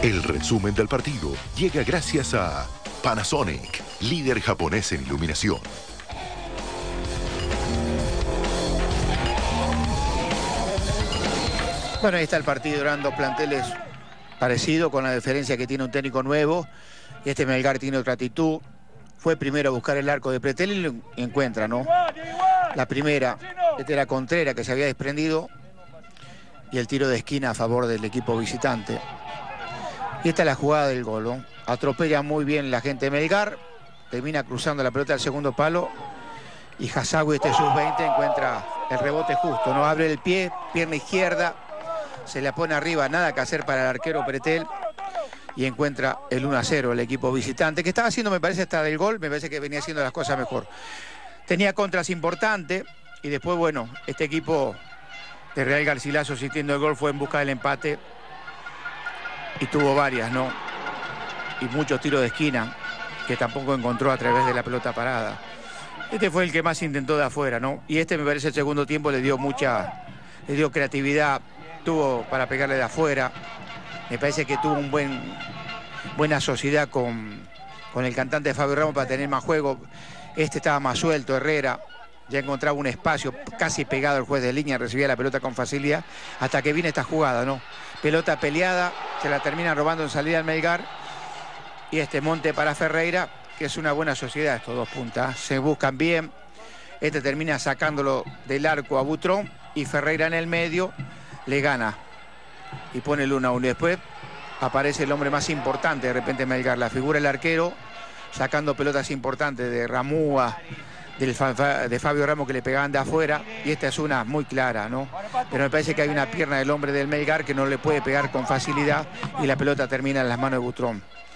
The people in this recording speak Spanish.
El resumen del partido llega gracias a Panasonic, líder japonés en iluminación. Bueno, ahí está el partido, eran dos planteles parecidos, con la diferencia que tiene un técnico nuevo. Y este Melgar tiene otra actitud. Fue primero a buscar el arco de Pretel y lo encuentra, ¿no? La primera, esta era Contreras, que se había desprendido. Y el tiro de esquina a favor del equipo visitante. Y esta es la jugada del gol, ¿no? Atropella muy bien la gente de Melgar. Termina cruzando la pelota al segundo palo. Y Hasawi, este sub-20, encuentra el rebote justo, ¿no? Abre el pie, pierna izquierda. Se la pone arriba, nada que hacer para el arquero Pretel. Y encuentra el 1-0 el equipo visitante, que estaba haciendo, me parece, hasta del gol. Me parece que venía haciendo las cosas mejor. Tenía contras importantes. Y después, bueno, este equipo de Real Garcilaso, asistiendo el gol, fue en busca del empate. Y tuvo varias, ¿no? Y muchos tiros de esquina que tampoco encontró a través de la pelota parada. Este fue el que más intentó de afuera, ¿no? Y este, me parece, el segundo tiempo le dio creatividad, tuvo para pegarle de afuera. Me parece que tuvo buena sociedad con el cantante Fabio Ramos para tener más juego. Este estaba más suelto, Herrera. Ya encontraba un espacio casi pegado al juez de línea, recibía la pelota con facilidad, hasta que viene esta jugada, ¿no? Pelota peleada, se la terminan robando en salida al Melgar. Y este monte para Ferreira, que es una buena sociedad, estos dos puntas. Se buscan bien. Este termina sacándolo del arco a Butrón. Y Ferreira en el medio le gana. Y pone el 1-1. Después aparece el hombre más importante de repente Melgar. La figura del arquero, sacando pelotas importantes de Ramúa, de Fabio Ramos, que le pegaban de afuera. Y esta es una muy clara, ¿no? Pero me parece que hay una pierna del hombre del Melgar que no le puede pegar con facilidad. Y la pelota termina en las manos de Butrón.